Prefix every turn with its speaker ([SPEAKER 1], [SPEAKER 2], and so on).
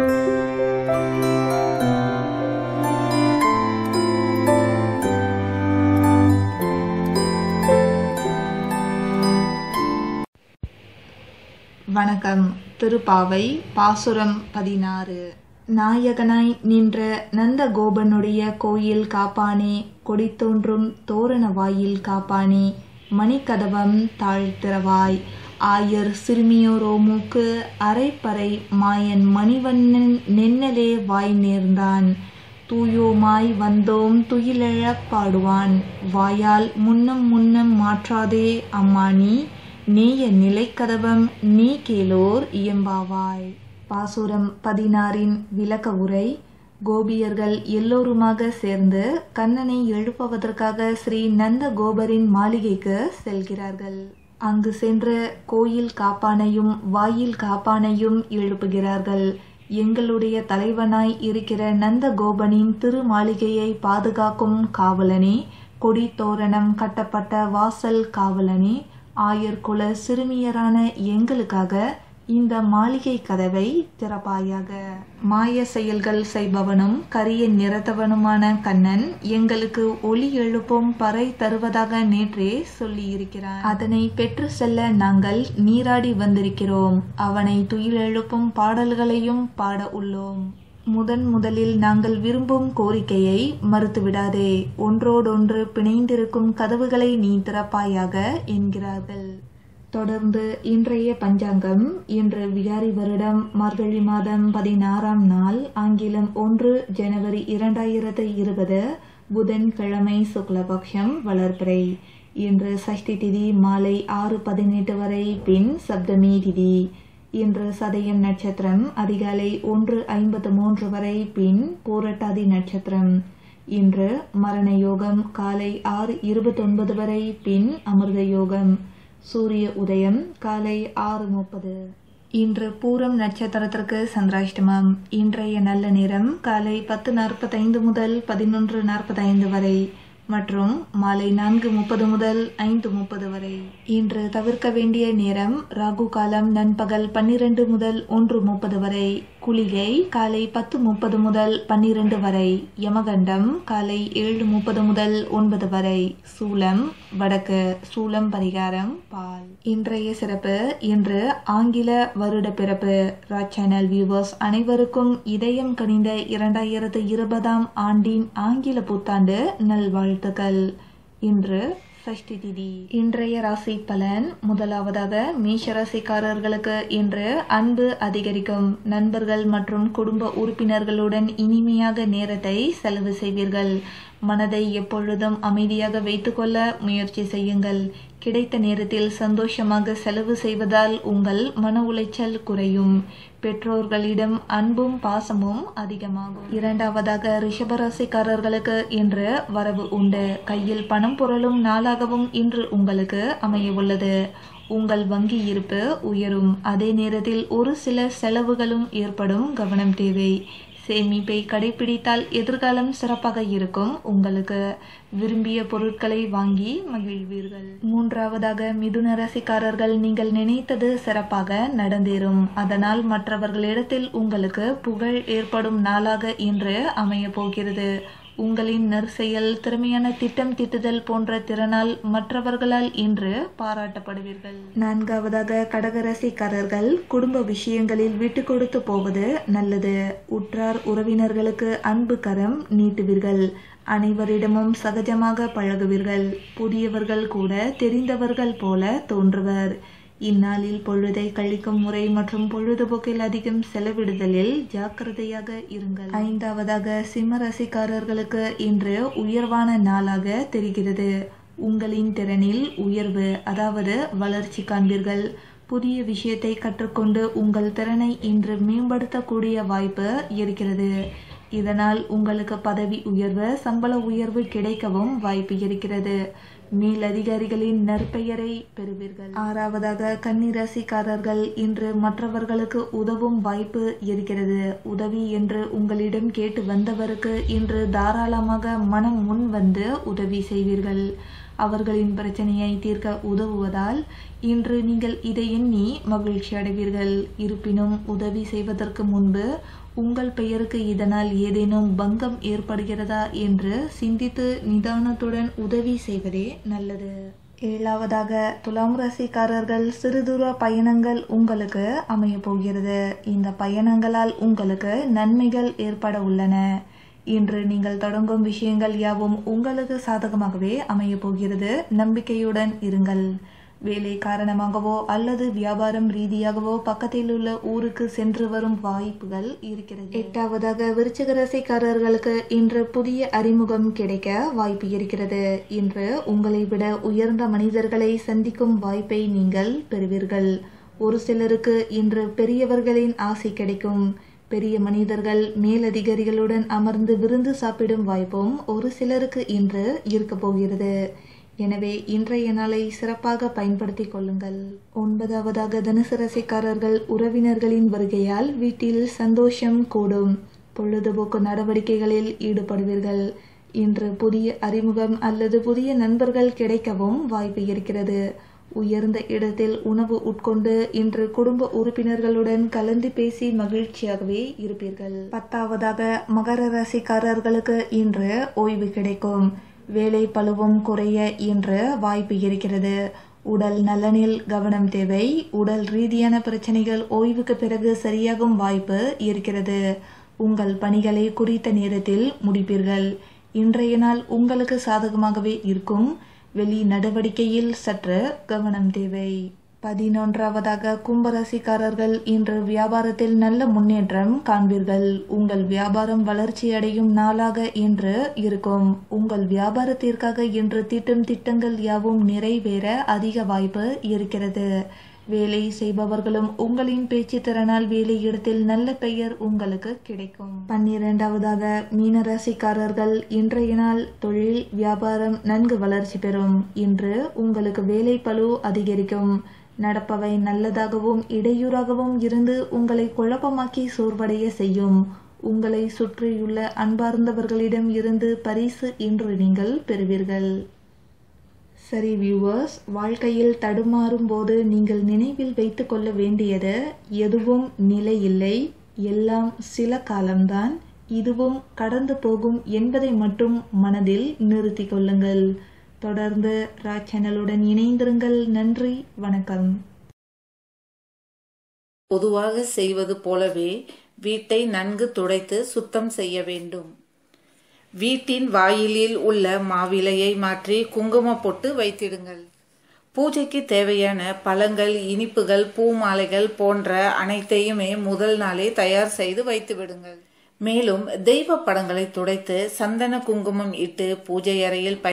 [SPEAKER 1] வணக்கம். திருப்பாவை பாசுரம் 16. நாயகனாய் நின்ற நந்த கோபனுடைய கோயில் காப்பானே, கொடி தோன்றும் தோரண வாயில் காப்பானே, மணிக்கதவம் தாழ்த்திறவாய். ஆயர் சிறுமியோரோ மூக்கு அரைப்பறை மாயன் மணிவண்ணன் நென்னலே வாய் நேர்ந்தான். தூயோமாய் வந்தோம் துயிலெழப் பாடுவான், வாயால் முன்னம் முன்னம் மாற்றாதே அம்மானி, நேய நிலைக்கதவம் நீ கேளோர் இயம்பாவாய். பாசுரம் 16 விளக்க உரை. கோபியர்கள் எல்லோருமாக சேர்ந்து கண்ணனை எழுப்புவதற்காக ஸ்ரீ நந்த கோபரின் மாளிகைக்கு செல்கிறார்கள். அங்கு சென்று கோயில் காப்பானையும் வாயில் காப்பானையும் எழுப்புகிறார்கள். எங்களுடைய தலைவனாய் இருக்கிற நந்த கோபனின் திரு மாளிகையை பாதுகாக்கும் காவலனே, கொடி தோரணம் கட்டப்பட்ட வாசல் காவலனே, ஆயர்குல சிறுமியரான எங்களுக்காக இந்த மாளிகை கதவை திறப்பாயாக. மாய செயல்கள் செய்பவனும் கரிய நிறத்தவனுமான கண்ணன் எங்களுக்கு ஒளி எழுப்பும் பறை தருவதாக நேற்றே சொல்லி இருக்கிறான். அதனை பெற்று செல்ல நாங்கள் நீராடி வந்திருக்கிறோம். அவனை துயில் எழுப்பும் பாடல்களையும் பாட உள்ளோம். முதலில் நாங்கள் விரும்பும் கோரிக்கையை மறுத்துவிடாதே, ஒன்றோடொன்று பிணைந்திருக்கும் கதவுகளை நீ திறப்பாயாக என்கிறார்கள். தொடர்ந்து இன்றைய பஞ்சாங்கம். இன்று விகாரி வருடம் மார்கழி மாதம் 16ஆம் நாள், ஆங்கிலம் 1 ஜனவரி 2020, புதன்கிழமை, சுக்லபக்ஷம், வளர்பிறை. இன்று சஷ்டி திதி மாலை 6:18 வரை, பின் சப்தமி திதி. இன்று சதயம் நட்சத்திரம் அதிகாலை 1:53 வரை, பின் பூரட்டாதி நட்சத்திரம். இன்று மரண யோகம் காலை 6:29 வரை, பின் அமிர்த யோகம். சூரிய உதயம் காலை 6:30. இன்று பூரம் நட்சத்திரத்திற்கு சந்திராஷ்டமம். இன்றைய நல்ல நேரம் காலை 10:45 முதல் 11:45 வரை மற்றும் மாலை 4:30 முதல் 5:30 வரை. இன்று தவிர்க்க வேண்டிய நேரம் ராகு காலம் நண்பகல் 12 முதல் 1:30 வரை, குளிகை காலை 10:30 முதல் 12 வரை, யமகண்டம் காலை 7:30 முதல் 9 வரை, சூலம் வடக்கு, சூலம் பரிகாரம் பால். இன்றைய சிறப்பு. இன்று ஆங்கில வருட பிறப்பு. ராஜ் சேனல் வியூவர்ஸ் அனைவருக்கும் இதயம் கனிந்த 2020ஆம் ஆண்டின் ஆங்கில புத்தாண்டு நல்வாழ்த்துக்கள். இன்று சஷ்டி திதி. இன்றைய ராசி பலன். முதலாவதாக மேஷ ராசிக்காரர்களுக்கு இன்று அன்பு அதிகரிக்கும். நண்பர்கள் மற்றும் குடும்ப உறுப்பினர்களுடன் இனிமையாக நேரத்தை செலவு செய்வீர்கள். மனதை எப்பொழுதும் அமைதியாக வைத்துக்கொள்ள முயற்சி செய்யுங்கள். கிடைத்த நேரத்தில் சந்தோஷமாக செலவு செய்வதால் உங்கள் மன உளைச்சல் குறையும். பெற்றோர்களிடம் அன்பும் பாசமும் அதிகமாகும். இரண்டாவதாக ரிஷபராசிக்காரர்களுக்கு இன்று வரவு உண்டு. கையில் பணம் புரளும் நாளாகவும் இன்று உங்களுக்கு அமைய உள்ளது. உங்கள் வங்கி இருப்பு உயரும். அதே நேரத்தில் ஒரு சில செலவுகளும் ஏற்படும். கவனம் தேவை. சேமிப்பை கடைபிடித்தால் எதிர்காலம் சிறப்பாக இருக்கும். உங்களுக்கு விரும்பிய பொருட்களை வாங்கி மகிழ்வீர்கள். மூன்றாவதாக மிதுன ராசிக்காரர்கள், நீங்கள் நினைத்தது சிறப்பாக நடந்தேறும். அதனால் மற்றவர்களிடத்தில் உங்களுக்கு புகழ் ஏற்படும் நாளாக இன்று அமைய போகிறது. உங்களின் நற்செயல், திறமையான திட்டம் தீட்டுதல் போன்ற திறனால் மற்றவர்களால் இன்று பாராட்டப்படுவீர்கள். நான்காவதாக கடகராசிக்காரர்கள், குடும்ப விஷயங்களில் விட்டு கொடுத்து போவது நல்லது. உற்றார் உறவினர்களுக்கு அன்பு கரம் நீட்டுவீர்கள். அனைவரிடமும் சகஜமாக பழகுவீர்கள். புதியவர்கள் கூட தெரிந்தவர்கள் போல தோன்றுவர். இந்நாளில் பொழுதை கழிக்கும் முறை மற்றும் பொழுதுபோக்கில் அதிகம் செலவிடுதலில் ஜாக்கிரதையாக இருங்கள். ஐந்தாவதாக சிம்ம ராசிக்காரர்களுக்கு இன்று உயர்வான நாளாக தெரிகிறது. உங்களின் திறனில் உயர்வு, அதாவது வளர்ச்சி காண்பீர்கள். புதிய விஷயத்தை கற்றுக்கொண்டு உங்கள் திறனை இன்று மேம்படுத்தக்கூடிய வாய்ப்பு இருக்கிறது. இதனால் உங்களுக்கு பதவி உயர்வு, சம்பள உயர்வு கிடைக்கவும் வாய்ப்பு இருக்கிறது. மேலதிகாரிகளின் நற்பெயரை பெறுவீர்கள். ஆறாவதாக கன்னிராசிக்காரர்கள், இன்று மற்றவர்களுக்கு உதவும் வாய்ப்பு இருக்கிறது. உதவி என்று உங்களிடம் கேட்டு வந்தவருக்கு இன்று தாராளமாக மனம் முன் வந்து உதவி செய்வீர்கள். அவர்களின் பிரச்சனையை தீர்க்க உதவுவதால் இன்று நீங்கள் இதை எண்ணி மகிழ்ச்சி அடைவீர்கள். இருப்பினும் உதவி செய்வதற்கு முன்பு உங்கள் பெயருக்கு இதனால் ஏதேனும் பங்கம் ஏற்படுகிறதா என்று சிந்தித்து நிதானத்துடன் உதவி செய்வதே நல்லது. 7வதாக துலாம் ராசிக்காரர்கள் சிறுதூர பயணங்கள் உங்களுக்கு அமைய போகிறது. இந்த பயணங்களால் உங்களுக்கு நன்மைகள் ஏற்பட உள்ளன. இன்று நீங்கள் தொடங்கும் விஷயங்கள் யாவும் உங்களுக்கு சாதகமாகவே அமைய போகிறது. நம்பிக்கையுடன் இருங்கள். வேலை காரணமாகவோ அல்லது வியாபாரம் ரீதியாகவோ பக்கத்தில் உள்ள ஊருக்கு சென்று வரும் வாய்ப்புகள் இருக்கிறது. 8வதாக விருச்சிக ராசிக்காரர்களுக்கு இன்று புதிய அறிமுகம் கிடைக்க வாய்ப்பு இருக்கிறது. இன்று உங்களை விட உயர்ந்த மனிதர்களை சந்திக்கும் வாய்ப்பை நீங்கள் பெறுவீர்கள். ஒரு சிலருக்கு இன்று பெரியவர்களின் ஆசை கிடைக்கும். பெரிய மனிதர்கள் மேலதிகாரிகளுடன் அமர்ந்து விருந்து சாப்பிடும் வாய்ப்பும் ஒரு சிலருக்கு இன்று இருக்க போகிறது. எனவே இன்றைய நாளை சிறப்பாக பயன்படுத்திக் கொள்ளுங்கள். 9வதாக தனுசு ராசிக்காரர்கள் உறவினர்களின் வருகையால் வீட்டில் சந்தோஷம் கூடும். பொழுதுபோக்கு நடவடிக்கைகளில் ஈடுபடுவீர்கள். இன்று புதிய அறிமுகம் அல்லது புதிய நண்பர்கள் கிடைக்கவும் வாய்ப்பு இருக்கிறது. உயர்ந்த இடத்தில் உணவு உட்கொண்டு இன்று குடும்ப உறுப்பினர்களுடன் கலந்து பேசி மகிழ்ச்சியாகவே இருப்பீர்கள். 10வதாக மகர ராசிக்காரர்களுக்கு இன்று ஓய்வு கிடைக்கும். வேலை பளுவும் குறைய இன்று வாய்ப்பு இருக்கிறது. உடல் நலனில் கவனம் தேவை. உடல் ரீதியான பிரச்சனைகள் ஓய்வுக்கு பிறகு சரியாகும் வாய்ப்பு இருக்கிறது. உங்கள் பணிகளை குறித்த நேரத்தில் முடிப்பீர்கள். இன்றைய நாள் உங்களுக்கு சாதகமாகவே இருக்கும். வெளி நடவடிக்கையில் சற்று கவனம் தேவை. 11வதாக கும்பராசிக்காரர்கள் இன்று வியாபாரத்தில் நல்ல முன்னேற்றம் காண்பீர்கள். உங்கள் வியாபாரம் வளர்ச்சி அடையும் நாளாக இன்று இருக்கும். உங்கள் வியாபாரத்திற்காக இன்று தீட்டும் திட்டங்கள் யாவும் நிறைவேற அதிக வாய்ப்பு இருக்கிறது. வேலை செய்பவர்களும் உங்களின் பேச்சு திறனால் வேலை இடத்தில் நல்ல பெயர் உங்களுக்கு கிடைக்கும். 12வதாக மீனராசிக்காரர்கள் இன்றைய நாள் தொழில் வியாபாரம் நன்கு வளர்ச்சி பெறும். இன்று உங்களுக்கு வேலை பளு அதிகரிக்கும். நடப்பவை நல்லதாகவும் இடையூறாகவும் இருந்து உங்களை குழப்பமாக்கி சோர்வடைய செய்யும். உங்களை சுற்றியுள்ள அன்பார்ந்தவர்களிடம் இருந்து பரிசு இன்று நீங்கள் பெறுவீர்கள். சரி வியூவர்ஸ், வாழ்க்கையில் தடுமாறும் போது நீங்கள் நினைவில் வைத்துக் கொள்ள வேண்டியது எதுவும் நிலை இல்லை, எல்லாம் சில காலம்தான், இதுவும் கடந்து போகும் என்பதை மட்டும் மனதில் நிறுத்திக் கொள்ளுங்கள். தொடர்ந்து ராஜ் சேனலுடன் இணைந்திருங்கள். நன்றி, வணக்கம்.
[SPEAKER 2] பொதுவாக செய்வது போலவே வீட்டை நன்கு துடைத்து சுத்தம் செய்ய வேண்டும். வீட்டின் வாயிலில் உள்ள மாவிலையை மாற்றி குங்கும பொட்டு வைத்திடுங்கள். பூஜைக்கு தேவையான பழங்கள், இனிப்புகள், பூ மாலைகள் போன்ற அனைத்தையுமே முதல் நாளே தயார் செய்து வைத்து விடுங்கள். மேலும் தெய்வ படங்களை துடைத்து சந்தன குங்குமம் இட்டு பூஜை அறையில்